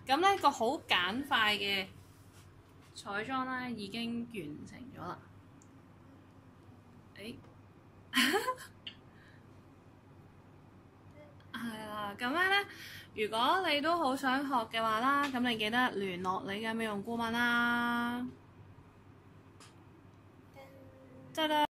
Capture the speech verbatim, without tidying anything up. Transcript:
咁呢個好簡快嘅彩妝咧已經完成咗啦。誒，係啦，咁樣咧，如果你都好想學嘅話啦，咁你記得聯絡你嘅美容顧問啦。得啦。